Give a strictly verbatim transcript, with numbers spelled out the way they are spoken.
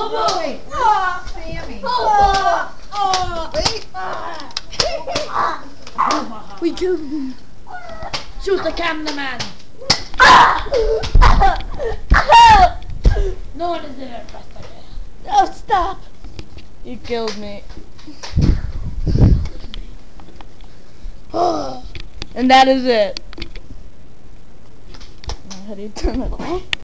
hobo! Wait, Ah! Sammy. Hobo! Ah! Wait. We killed him. Shoot the cameraman. No one is there. No, stop! You killed me. And that is it. How do you turn it off?